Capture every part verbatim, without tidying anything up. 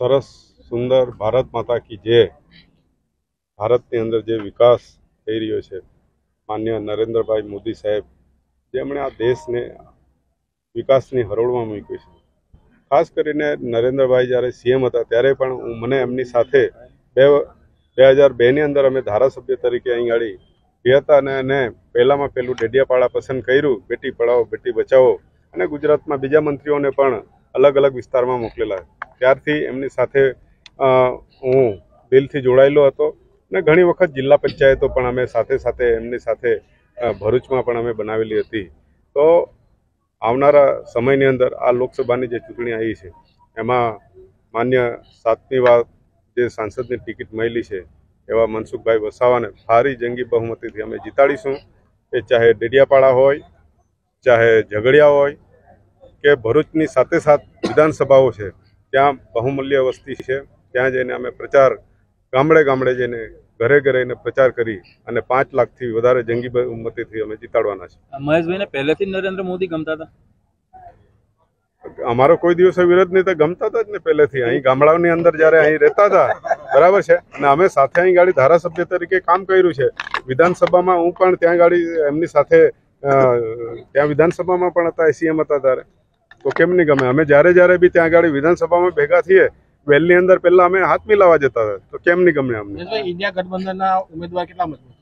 સરસ સુંદર ભારત માતા કી જય. ભારતની અંદર જે વિકાસ થઈ રહ્યો છે, માન્ય નરેન્દ્રભાઈ મોદી સાહેબ જેમણે આ દેશને વિકાસની હરોળમાં મૂક્યો છે. ખાસ કરીને નરેન્દ્રભાઈ જ્યારે સીએમ હતા ત્યારે પણ હું મને એમની સાથે બે બે હજાર બેની અંદર અમે ધારાસભ્ય તરીકે અહીં ગાડી ગયા હતા અને એને પહેલામાં પહેલું ડેડિયાપાડા પસંદ કર્યું, બેટી પઢાઓ બેટી બચાવો, અને ગુજરાતમાં બીજા મંત્રીઓને પણ અલગ અલગ વિસ્તારમાં મોકલેલા. ત્યારથી એમની સાથે હું દિલથી જોડાયેલો હતો અને ઘણી વખત જિલ્લા પંચાયતો પણ અમે સાથે સાથે એમની સાથે ભરૂચમાં પણ અમે બનાવેલી હતી. તો આવનારા સમયની અંદર આ લોકસભાની જે ચૂંટણી આવી છે એમાં માન્ય સાતમી વાર જે સાંસદની ટિકિટ મળેલી છે એવા મનસુખભાઈ વસાવાને ભારી જંગી બહુમતીથી અમે જીતાડીશું. એ ચાહે ડેડિયાપાડા હોય, ચાહે ઝઘડિયા હોય કે ભરૂચની સાથે સાથ વિધાનસભાઓ છે, ત્યાં બહુમૂલ્ય વસ્તી છે, ત્યાં જઈને અમે પ્રચાર ગામડે ગામડે જઈને ઘરે ઘરે પ્રચાર કરી અને પાંચ લાખથી વધારે જંગી બહુમતીથી અમે જીતાડવાના છે. મહેશભાઈને પહેલેથી નરેન્દ્ર મોદી ગમતા હતા? અમારો કોઈ દિવસે વિરોધ નહીં, તો ગમતા હતા જ ને પહેલેથી. અહીં ગામડાઓની અંદર જ્યારે અહીં રહેતા હતા, બરાબર છે, અને અમે સાથે અહીં ગાડી ધારાસભ્ય તરીકે કામ કર્યું છે. વિધાનસભામાં હું પણ ત્યાં ગાડી એમની સાથે ત્યાં વિધાનસભામાં પણ હતા, સીએમ હતા ત્યારે. તો કેમ નહીં ગમે? અમે જ્યારે જ્યારે બી ત્યાં ગાડી વિધાનસભામાં ભેગા થઈએ, વેલની અંદર પહેલા અમે હાથ મિલાવા જતા હતા. તો કેમ નહીં ગમે અમને? ઇન્ડિયા ગઠબંધનના ઉમેદવાર કેટલા મજબૂત?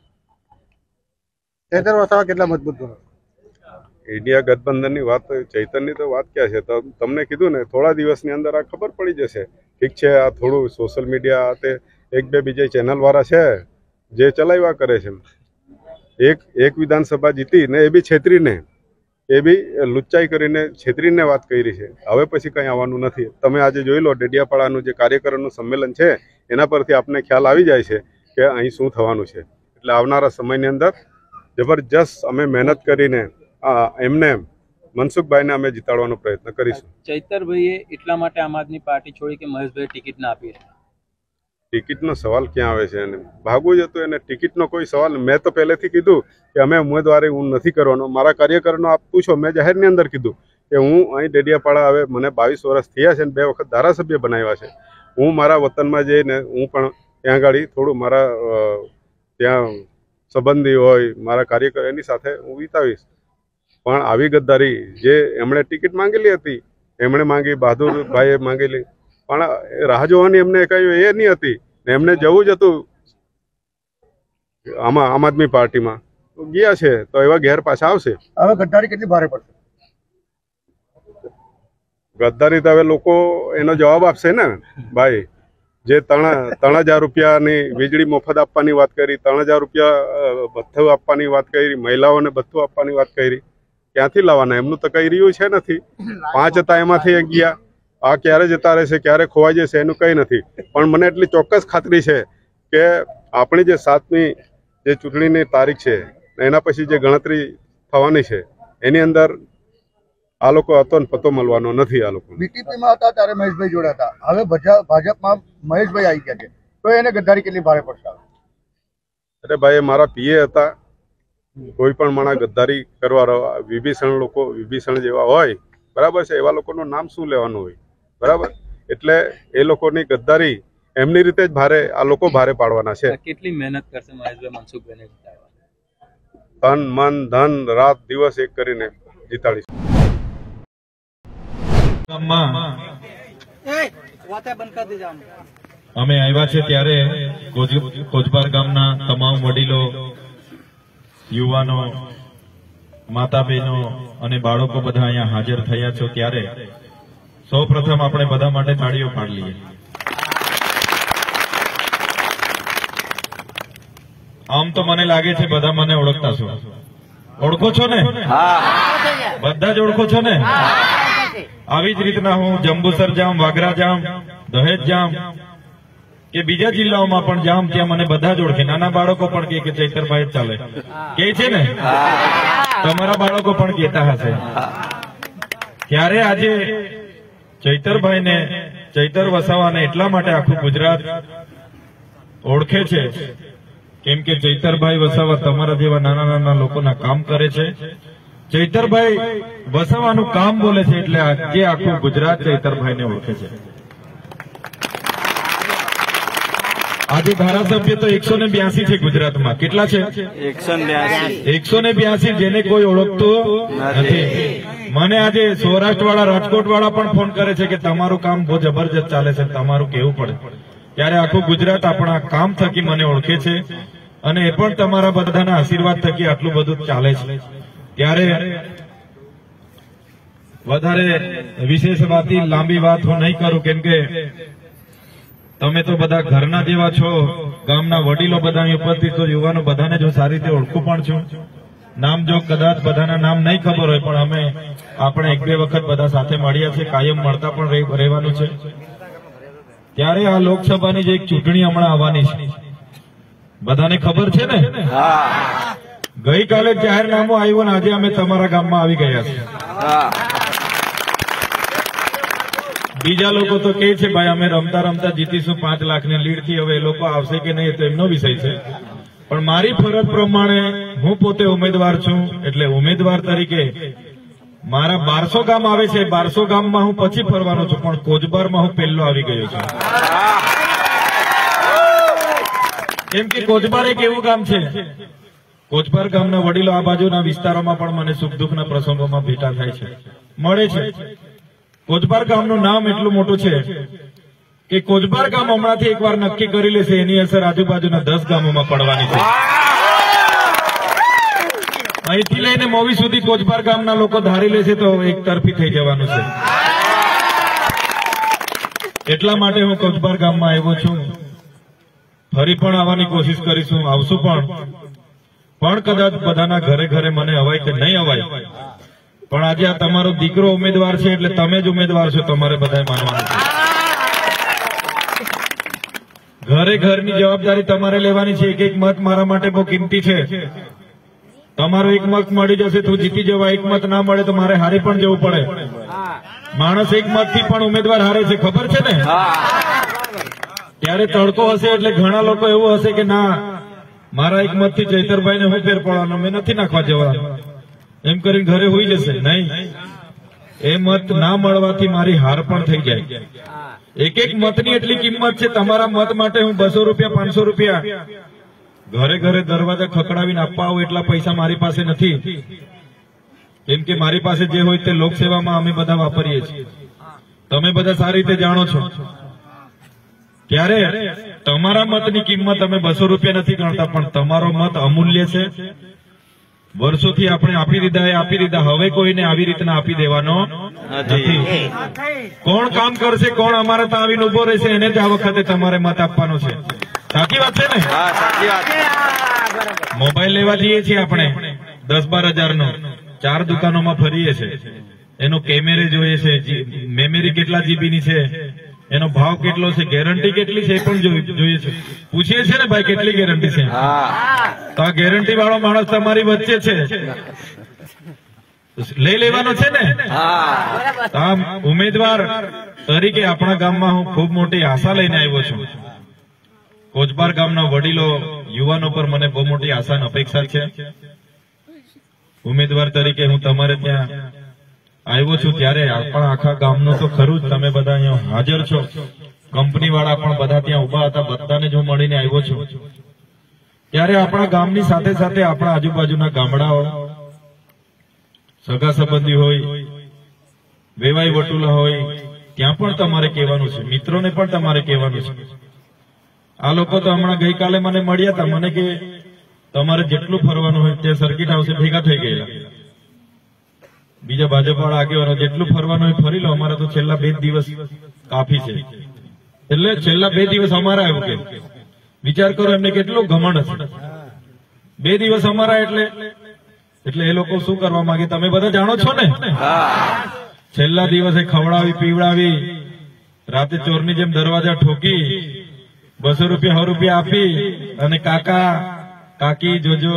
ચૈતર વસાવા કેટલા મજબૂત? ઇન્ડિયા ગઠબંધનની વાત, ચૈતરની તો વાત ક્યાં છે? તમને કીધું ને, થોડા દિવસની અંદર આ ખબર પડી જશે. ઠીક છે, આ થોડું સોશિયલ મીડિયા તે એક બે બીજા ચેનલવાળા છે જે ચલાવ્યા કરે છે. એક એક વિધાનસભા જીતી ને એ બી છેતરીને, એ બી લુચ્ચાઈ કરીને છેતરીને વાત કરી છે. હવે પછી કંઈ આવવાનું નથી. તમે આજે જોઈ લો, ડેડિયાપાડાનું જે કાર્યકરોનું સંમેલન છે એના પરથી આપને ખ્યાલ આવી જાય છે કે અહીં શું થવાનું છે. એટલે આવનારા સમયની અંદર જબરજસ્ત અમે મહેનત કરીને એમને મનસુખભાઈને અમે જીતાડવાનો પ્રયત્ન કરીશું. ચૈતરભાઈએ એટલા માટે આમ આદમી પાર્ટી છોડી કે મહેશભાઈ ટિકિટ ના આપી? ટિકિટનો સવાલ ક્યાં આવે છે? એને ભાગવું જ હતું, એને ટિકિટનો કોઈ સવાલ. મેં તો પહેલેથી કીધું કે અમે ઉમેદવારી હું નથી કરવાનો. મારા કાર્યકરનો આપ પૂછો, મેં જાહેરની અંદર કીધું કે હું અહીં ડેડિયાપાડા હવે મને બાવીસ વર્ષ થયા છે અને બે વખત ધારાસભ્ય બનાવ્યા છે. હું મારા વતનમાં જઈને હું પણ ત્યાં ગાડી થોડું મારા ત્યાં સંબંધી હોય, મારા કાર્યકર, એની સાથે હું વિતાવીશ. પણ આવી ગદ્દારી જે એમણે ટિકિટ માંગેલી હતી, એમણે માંગી, બહાદુરભાઈએ માંગેલી, પણ રાહ જોવાની એમને કહ્યું એ નહીં હતી ને એમને જવું જ હતું આમાં આમ આદમી પાર્ટીમાં. તો ગયા છે તો એવા ઘેર પાછા આવશે. હવે ગદ્દારી કેટલી ભારે પડશે? ગદ્દારી તો હવે લોકો એનો જવાબ આપશે ને ભાઈ. જે ત્રણ ત્રણ હજાર રૂપિયાની વીજળી મફત આપવાની વાત કરી, ત્રણ હજાર રૂપિયા ભથ્થું આપવાની વાત કરી, મહિલાઓને ભથ્થું આપવાની વાત કરી, ક્યાંથી લાવવાના? એમનું તો કઈ રહ્યું છે નથી. પાંચ હતા એમાંથી એક ગયા. આ ક્યારે જતા રહેશે, ક્યારે ખોવાઈ જશે એનું કંઈ નથી. પણ મને એટલી ચોક્કસ ખાતરી છે કે આપણી જે સાતમી જે ચૂંટણીની તારીખ છે એના પછી જે ગણતરી થવાની છે એની અંદર આ લોકો હતો ને પતો મળવાનો નથી. આ લોકો બીટીપીમાં હતા ત્યારે મહેશભાઈ જોડે હતા, હવે ભાજપમાં મહેશભાઈ આવી ગયા છે, તો એને ગદ્દારી કેટલી ભારે પડશે? અરે ભાઈ, મારા પીએ હતા. કોઈ પણ માણસ ગદ્દારી કરવા, વિભીષણ લોકો વિભીષણ જેવા હોય, બરાબર છે, એવા લોકોનું નામ શું લેવાનું હોય? બરાબર. એટલે એ લોકોની ગદ્દારી એમની રીતે જ ભારે આ લોકો ભારે પાડવાના છે. કેટલી મહેનત કરશે મહેશભાઈ મનસુખભાઈને જીતાડવા? તન મન ધન રાત દિવસ એક કરીને જીતાડીશું. અમે આવ્યા છે ત્યારે કોચબાર ગામના તમામ વડીલો, યુવાનો, માતા બહેનો અને બાળકો બધા અહીંયા હાજર થયા છો ત્યારે સૌ પ્રથમ આપણે બધા માટે તાળીઓ પાડી લઈએ. આમ તો મને લાગે છે બધા મને ઓળખતા છો. ઓળખો છો ને? બધા જ ઓળખો છો ને? આવી જ રીતના હું જંબુસર જામ, વાગરા જામ, દહેજ જામ કે બીજા જિલ્લાઓમાં પણ જામ, ત્યાં મને બધા જ ઓળખે. નાના બાળકો પણ કે ચૈતરભાઈ જ ચાલે કે છે ને, તમારા બાળકો પણ કહેતા હશે. ત્યારે આજે ચૈતરભાઈને, ચૈતર વસાવાને એટલા માટે આખું ગુજરાત ઓળખે છે કેમ કે ચૈતરભાઈ વસાવા તમારા જેવા નાના નાના લોકોના કામ કરે છે. ચૈતરભાઈ વસાવાનું કામ બોલે છે એટલે આજે આખું ગુજરાત ચૈતરભાઈને ઓળખે છે. આજે ધારાસભ્ય તો એકસો ને બ્યાસી છે ગુજરાતમાં. કેટલા છે? એકસો ને બ્યાસી. એકસો ને બ્યાસી જેને કોઈ ઓળખતું નથી. મને આજે સૌરાષ્ટ્ર વાળા, રાજકોટ વાળા પણ ફોન કરે છે કે તમારું કામ બહુ જબરજસ્ત ચાલે છે, તમારું કેવું પડે. ત્યારે આખું ગુજરાત આપણા કામ થકી મને ઓળખે છે અને એ પણ તમારા બધાના આશીર્વાદ થકી આટલું બધું ચાલે છે. ત્યારે વધારે વિશેષ વાત, લાંબી વાત હું નહીં કરું, કેમ કે તમે તો બધા ઘરના જેવા છો. ગામના વડીલો બધા ઉપસ્થિત છો, યુવાનો બધાને જો સારી રીતે ઓળખું પણ છું. નામ જો કદાચ બધાના નામ નહીં ખબર હોય, પણ અમે આપણે એક બે વખત બધા સાથે મળ્યા છે, કાયમ મળતા પણ રહેવાનું છે. ત્યારે આ લોકસભાની જે એક ચૂંટણી હમણાં આવવાની છે, બધાને ખબર છે ને? ગઈકાલે જાહેરનામું આવ્યું ને આજે અમે તમારા ગામમાં આવી ગયા છીએ. બીજા લોકો તો કે છે ભાઈ અમે રમતા રમતા જીતીશું પાંચ લાખની લીડ થી. હવે એ લોકો આવશે કે નહીં તો એમનો વિષય છે, પણ મારી ફરજ પ્રમાણે હું પોતે ઉમેદવાર છું. એટલે ઉમેદવાર તરીકે મારા બારસો ગામ આવે છે, બારસો ગામમાં હું પછી ફરવાનો છું, પણ કોચબારમાં હું પહેલો આવી ગયો છું. કેમ કે કોચબાર એક એવું ગામ છે, કોચબાર ગામના વડીલો આ બાજુના વિસ્તારોમાં પણ મને સુખ દુઃખના પ્રસંગોમાં ભેટા થાય છે, મળે છે. કોચબાર ગામનું નામ એટલું મોટું છે કે કોચબાર ગામ હમણાંથી એકવાર નક્કી કરી લેશે, એની અસર આજુબાજુના દસ ગામોમાં પડવાની છે. અહીંથી લઈને મોવી સુધી કોચબાર ગામના લોકો ધારી લેશે તો એક તરફી થઈ જવાનું છે. એટલા માટે હું કોચબાર ગામમાં આવ્યો છું. ફરી પણ આવવાની કોશિશ કરીશું, આવશું પણ પણ કદાચ બધાના ઘરે ઘરે મને અવાય કે નહીં અવાય, પણ આજે આ તમારો દીકરો ઉમેદવાર છે એટલે તમે જ ઉમેદવાર છો, તમારે બધાએ માનવાનું છે. ઘરે ઘરની જવાબદારી તમારે લેવાની છે. એક એક મત મારા માટે બહુ કિંમતી છે. તમારો એક મત મળી જશે તો જીતી જવા, એક મત ના મળે તો મારે હારી પણ જવું પડે. માણસ એક મત થી પણ ઉમેદવાર હારે છે, ખબર છે ને? ત્યારે તડકો હશે એટલે ઘણા લોકો એવું હશે કે ના મારા એક મત થી ચૈતરભાઈ ને હું ફેર પડવાનો, મેં નથી નાખવા જવા, એમ કરીને ઘરે હોઈ જશે. નહીં, એ મત ના મળવાથી મારી હાર પણ થઈ જાય. એક એક મતની એટલી કિંમત છે. તમારા મત માટે હું બસો રૂપિયા પાંચસો રૂપિયા ઘરે ઘરે દરવાજા ખખડાવીને આપવા આવું એટલા પૈસા મારી પાસે નથી. કેમ કે મારી પાસે જે હોય તે લોકસેવામાં અમે બધા વાપરીએ છીએ. તમે બધા સારી રીતે જાણો છો. ત્યારે તમારા મતની કિંમત અમે બસો રૂપિયા નથી ગણતા, પણ તમારો મત અમૂલ્ય છે. વર્ષોથી આપણે આપી દીધા એ આપી દીધા, હવે કોઈને આવી રીતના આપી દેવાનો નથી. કોણ કામ કરશે, કોણ અમારે ત્યાં આવીને ઉભો રહેશે, એને જ આ વખતે તમારે મત આપવાનો છે. સાચી વાત છે ને? મોબાઈલ લેવા જઈએ છીએ આપણે દસ બાર હજાર નો, ચાર દુકાનોમાં ફરીએ છીએ. એનો કેમેરે જોઈએ છે, મેમરી કેટલા જીબી ની છે, એનો ભાવ કેટલો છે, ગેરંટી કેટલી છે એ પણ જોઈએ છે. પૂછીએ છીએ ને ભાઈ કેટલી ગેરંટી છે, તો આ ગેરંટી વાળો માણસ તમારી વચ્ચે છે, લઈ લેવાનો છે ને? આમ ઉમેદવાર તરીકે આપણા ગામમાં હું ખૂબ મોટી આશા લઈને આવ્યો છું. કોચબાર ગામના વડીલો, યુવાનો પર મને બહુ મોટી આશા અને અપેક્ષા છે. ઉમેદવાર તરીકે હું તમારે ત્યાં આવ્યો છું. ત્યારે આપણા આખા ગામનું તો ખરું જ, તમે બધા અહીંયા હાજર છો. કંપની વાળા પણ બધા ત્યાં ઉભા હતા, બધાને જ હું મળીને આવ્યો છું. ત્યારે આપણા ગામની સાથે સાથે આપણા આજુબાજુના ગામડાઓ, સગા સંબંધી હોય, વેવાઈ વટુલા હોય, ત્યાં પણ તમારે કહેવાનું છે. મિત્રોને પણ તમારે કહેવાનું છે. આ લોકો તો હમણાં ગઈકાલે મને મળ્યા હતા, મને કે તમારે જેટલું ફરવાનું હોય ત્યાં સર્કિટ હાઉસે ભેગા થઈ ગયેલા. બીજા ભાજપ વાળા આગેવાનો જેટલું ફરવાનું હોય ફરી લો, અમારા તો છેલ્લા બે દિવસ કાફી છે. એટલે છેલ્લા બે દિવસ અમારા એવું કે વિચાર કરો એમને કેટલું ઘમંડ હશે. બે દિવસ અમારા એટલે એટલે એ લોકો શું કરવા માંગે તમે બધા જાણો છો ને? છેલ્લા દિવસે ખવડાવી પીવડાવી, રાતે ચોરની જેમ દરવાજા ઠોકી, બસો રૂપિયા સો રૂપિયા આપી અને કાકા કાકી જોજો,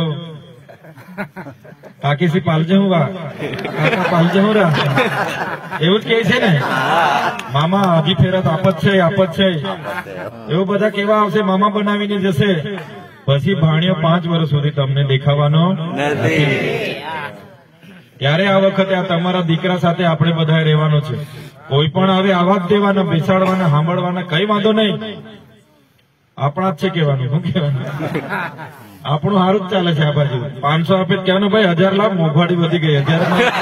કાકી સી પાલજે હું વા, કાકા પાલજે હું રા, એવું જ કે છે ને? મામા હજી ફેરત આપત છે આપત છે, એવું બધા કેવા આવશે, મામા બનાવીને જશે. પછી ભાણિયો પાંચ વર્ષ સુધી તમને દેખાવાનો નથી. ત્યારે આ વખતે આ તમારા દીકરા સાથે આપણે બધાએ રહેવાનું છે. કોઈ પણ આવે આવા જ દેવાના, બેસાડવાના, સાંભળવાના, કઈ વાંધો નહીં. આપણા જ છે કહેવાનું, શું કહેવાનું? આપણું સારું જ ચાલે છે આ બાજુ. પાંચસો આપે કહેવાનું ભાઈ હજાર લાખ, મોંઘવારી વધી ગઈ હજાર.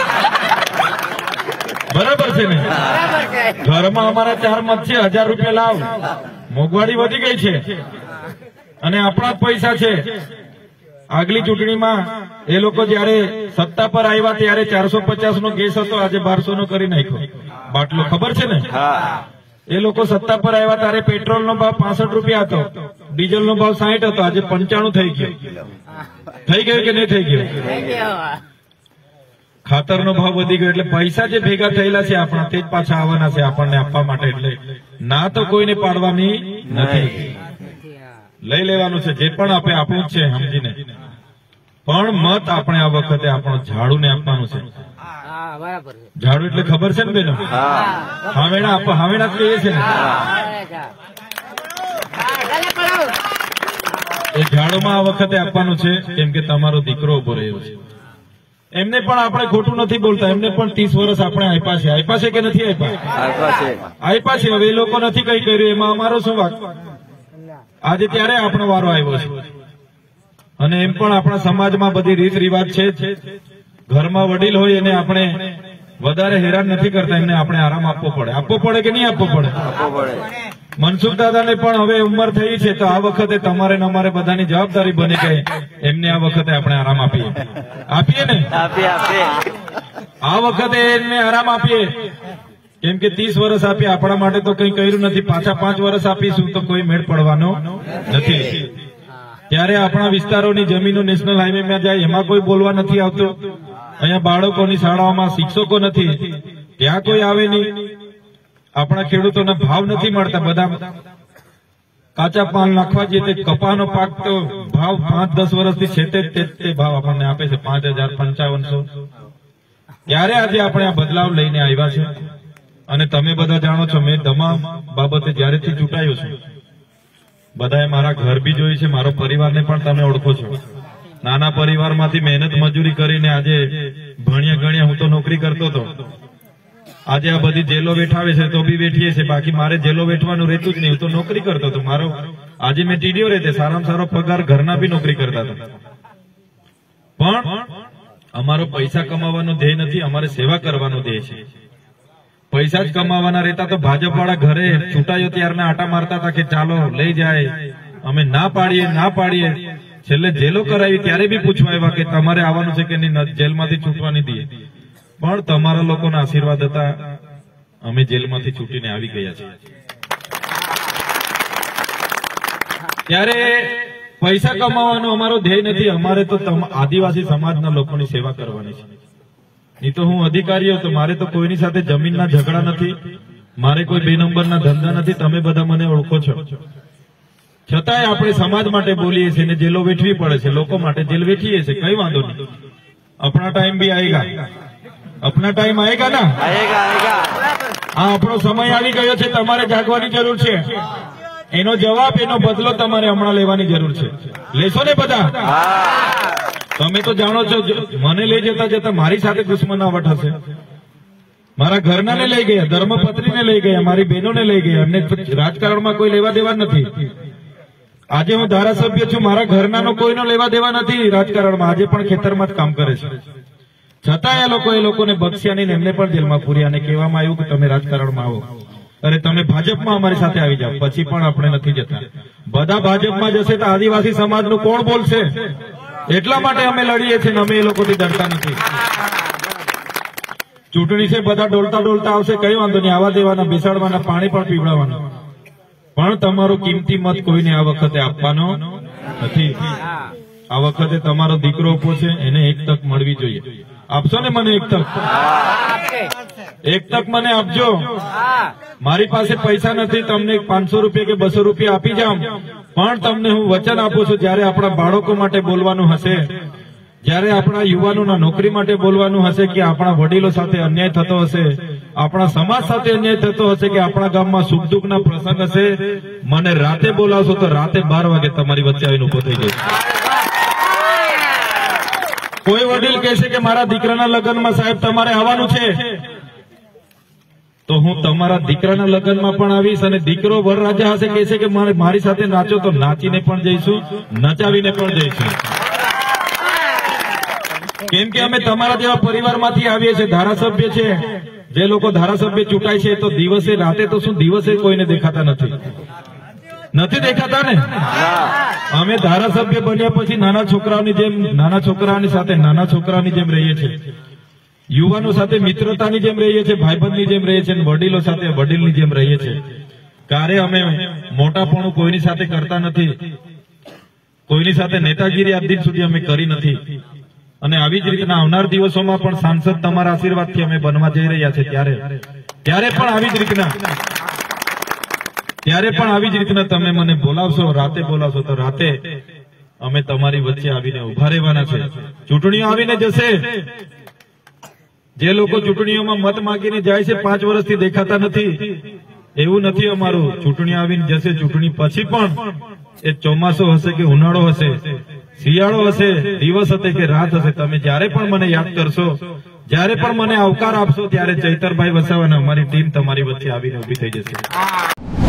બરાબર છે ને? ઘરમાં અમારા ચાર મત છે, હજાર રૂપિયા લાવ, મોંઘવારી વધી ગઈ છે અને આપણા જ પૈસા છે. આગલી ચૂંટણીમાં એ લોકો જયારે સત્તા પર આવ્યા ત્યારે ચારસો પચાસ નો ગેસ હતો, આજે બારસો નો કરી નાખ્યો બાટલો, ખબર છે ને? એ લોકો સત્તા પર આવ્યા ત્યારે પેટ્રોલ નો ભાવ પાસઠ રૂપિયા હતો, ડીઝલ નો ભાવ સાહીઠ હતો, આજે પંચાણું થઈ ગયો. થઈ ગયું કે નહીં થઈ ગયું? ખાતરનો ભાવ વધી ગયો. એટલે પૈસા જે ભેગા થયેલા છે આપણા, તે જ પાછા આવવાના છે આપણને આપવા માટે. એટલે ના તો કોઈને પાડવાની નથી, લઈ લેવાનું છે. જે પણ આપે આપણું જ છે સમજીને. પણ મત આપણે આ વખતે આપણો ઝાડુને આપવાનું છે. ઝાડુ એટલે ખબર છે ને બેનો? હાવેણા આપવા, હાવેણા જ કહીએ છે ને. એ ઝાડુમાં આ વખતે આપવાનું છે, કેમ કે તમારો દીકરો ઉભો રહ્યો છે. એમને પણ આપણે ખોટું નથી બોલતા, એમને પણ ત્રીસ વર્ષ આપણે આપ્યા છે. આપ્યા છે કે નથી આપ્યા? આપ્યા છે. હવે એ લોકો નથી કઈ કર્યું, એમાં અમારો શું વાંક? આજે ત્યારે આપણો વારો આવ્યો છે. અને એમ પણ આપણા સમાજમાં બધી રીત રિવાજ છે. ઘરમાં વડીલ હોય એને આપણે વધારે હેરાન નથી કરતા, એમને આપણે આરામ આપવો પડે. આપવો પડે કે નહીં આપવો પડે? મનસુખ દાદાને પણ હવે ઉંમર થઈ છે, તો આ વખતે તમારે ને અમારે બધાની જવાબદારી બની ગઈ, એમને આ વખતે આપણે આરામ આપીએ. આપીએ ને? આ વખતે એમને આરામ આપીએ, કેમ કે ત્રીસ વર્ષ આપીએ આપણા માટે તો કઈ કર્યું નથી. પાછા પાંચ વર્ષ આપીશું તો કોઈ મેળ પડવાનો નથી. ત્યારે આપણા વિસ્તારોની જમીનો નેશનલ હાઈવેમાં જાય, એમાં કોઈ બોલવા નથી આવતું. અહીંયા બાળકોની શાળાઓમાં શિક્ષકો નથી, ત્યાં કોઈ આવે નહીં. આપણા ખેડૂતોના ભાવ નથી મળતા. બધા કાચા પાન નાખવા જઈએ તે કપાનો પાક તો ભાવ પાંચ દસ વર્ષથી છે તે તે ભાવ આપણને આપે છે, પાંચ હજાર પંચાવનસો. ત્યારે આજે આપણે આ બદલાવ લઈને આવ્યા છે. અને તમે બધા જાણો છો, મેં તમામ બાબતે જ્યારેથી ચૂંટાયો છું, બધાએ મારા ઘર બી જોયું છે, મારો પરિવારને પણ તમે ઓળખો છો. નાના પરિવારમાંથી મહેનત મજૂરી કરીને આજે ભણ્યા ગણ્યા હું તો નોકરી કરતો હતો. આજે આ બધી જેલો વેઠાવે છે તો બી વેઠીએ છે, બાકી મારે જેલો વેઠવાનું રહેતું જ નહીં. હું તો નોકરી કરતો હતો. મારો આજે મેં ટીડીઓ રહેતે, સારામાં સારો પગાર, ઘરના બી નોકરી કરતા હતા. પણ અમારો પૈસા કમાવાનો ધ્યેય નથી, અમારે સેવા કરવાનો ધ્યેય છે. પૈસા જ કમાવાના રહેતા તો ભાજપ વાળા ઘરે ચૂંટાયો ત્યારના આટા મારતા હતા કે ચાલો લઈ જાય. અમે ના પાડીએ ના પાડીએ છેલ્લે જેલો કરાવી ત્યારે બી પૂછવા આવ્યા કે તમારે આવવાનું છે કે નહીં, જેલમાંથી છૂટવાની દઈએ. પણ તમારા લોકોના આશીર્વાદ હતા, અમે જેલમાંથી છૂટીને આવી ગયા છીએ. ત્યારે પૈસા કમાવાનો અમારો ધ્યેય નથી, અમારે તો આદિવાસી સમાજના લોકોની સેવા કરવાની છે. નહીં તો હું અધિકારીઓ તો મારે તો કોઈની સાથે જમીનના ઝઘડા નથી, મારે કોઈ બે નંબરના ધંધા નથી. તમે બધા મને ઓળખો છો. છતાંય આપણે સમાજ માટે બોલીએ છીએ ને જેલો વેઠવી પડે છે, લોકો માટે જેલ વેઠીએ છીએ. કઈ વાંધો નહીં, આપણા ટાઈમ બી આएगा, अपना टाइम आएगा ना, आएगा आएगा. આ આપણો સમય આવી ગયો છે, તમારે જાગવાની જરૂર છે. એનો જવાબ, એનો બદલો તમારે હમણાં લેવાની જરૂર છે. લેશો ને બધા? તમે તો જાણો છો, મને લઈ જતા જતા મારી સાથે દુશ્મનાવટ હશે. મારા ઘરનાને લઈ ગયા, ધર્મપત્નીને લઈ ગયા, મારી બહેનોને લઈ ગયા. એમને રાજકારણમાં કોઈ લેવા દેવા નથી. આજે હું ધારાસભ્ય છું, મારા ઘરનાનો કોઈનો લેવા દેવા નથી રાજકારણમાં. આજે પણ ખેતરમાં જ કામ કરે છે. છતાં એ લોકો એ લોકોને બક્ષ્યા નહીં, એમને પણ જેલમાં પૂર્યા. અને કહેવામાં આવ્યું કે તમે રાજકારણમાં આવો, અરે તમે ભાજપમાં અમારી સાથે આવી જાઓ. પછી પણ આપણે નથી જતા. બધા ભાજપમાં જશે તો આદિવાસી સમાજનું કોણ બોલશે? એટલા માટે અમે લડીએ છીએ, અમે એ લોકોથી ડરતા નથી. ચૂંટણી છે, બધા ડોલતા ડોલતા આવશે, કઈ વાંધો નહીં, આવા દેવાના, બેસાડવાના, પાણી પણ પીવડાવવાનું. પણ તમારો કિંમતી મત કોઈને આ વખતે આપવાનો નથી. આ વખતે તમારો દીકરો ઉભો છે, એને એક તક મળવી જોઈએ. આપશો ને મને એક તક? એક તક મને આપજો. મારી પાસે પૈસા નથી, તમને પાંચસો રૂપિયા કે બસો રૂપિયા આપી જાઉં, પણ તમને હું વચન આપું છું, જયારે આપણા બાળકો માટે બોલવાનું હશે, જયારે આપણા યુવાનોના નોકરી માટે બોલવાનું હશે, કે આપણા વડીલો સાથે અન્યાય થતો હશે, આપણા સમાજ સાથે અન્યાય થતો હશે, કે આપણા ગામમાં સુખ દુઃખના પ્રસંગ હશે, મને રાતે બોલાવશો તો રાતે બાર વાગે તમારી વચ્ચે આવીને ઉભો થઈ જઈશ. કોઈ વડીલ કહેશે કે મારા દીકરાના લગ્નમાં સાહેબ તમારે આવવાનું છે, તો હું તમારા દીકરાના લગ્નમાં પણ આવીશ અને દીકરો વરરાજા હશે કહેશે કે મારે મારી સાથે નાચો તો નાચીને પણ જઈશું, નચાવીને પણ જઈશું. કેમ કે અમે તમારા જેવા પરિવારમાંથી આવીએ છીએ. ધારાસભ્ય છે, જે લોકો ધારાસભ્ય ચૂંટાય છે તો દિવસે રાતે તો શું દિવસે કોઈને દેખાતા નથી નથી દેખાતા ને. અમે ધારાસભ્ય બન્યા પછી નાના છોકરાઓની જેમ નાના છોકરાઓની સાથે નાના છોકરાઓની જેમ રહીએ છીએ, યુવાનો સાથે મિત્રતાની જેમ રહીએ છીએ, ભાઈબંધની જેમ રહીએ છીએ, વડીલો સાથે વડીલની જેમ રહીએ છીએ. ક્યારે અમે મોટાપણું કોઈની સાથે કરતા નથી, કોઈની સાથે નેતાગીરી આજ દિન સુધી અમે કરી નથી. અને આવી જ રીતના આવનાર દિવસોમાં પણ સાંસદ તમારા આશીર્વાદથી અમે બનવા જઈ રહ્યા છે. ત્યારે ત્યારે પણ આવી જ રીતના ત્યારે પણ આવી જ રીતના તમે મને બોલાવશો, રાતે બોલાવશો તો રાતે અમે તમારી વચ્ચે આવીને ઉભા રહેવાના છે. ચૂંટણીઓ આવીને જશે. જે લોકો ચૂંટણીઓમાં મત માંગીને જાય છે, પાંચ વર્ષથી દેખાતા નથી, એવું નથી અમારું. ચૂંટણી આવીને જશે. ચૂંટણી પછી પણ એ ચોમાસું હશે કે ઉનાળો હશે, શિયાળો હશે, દિવસ હશે કે રાત હશે, તમે જ્યારે પણ મને યાદ કરશો, જ્યારે પણ મને આવકાર આપશો, ત્યારે ચૈતરભાઈ વસાવા અને અમારી ટીમ તમારી વચ્ચે આવીને ઉભી થઈ જશે.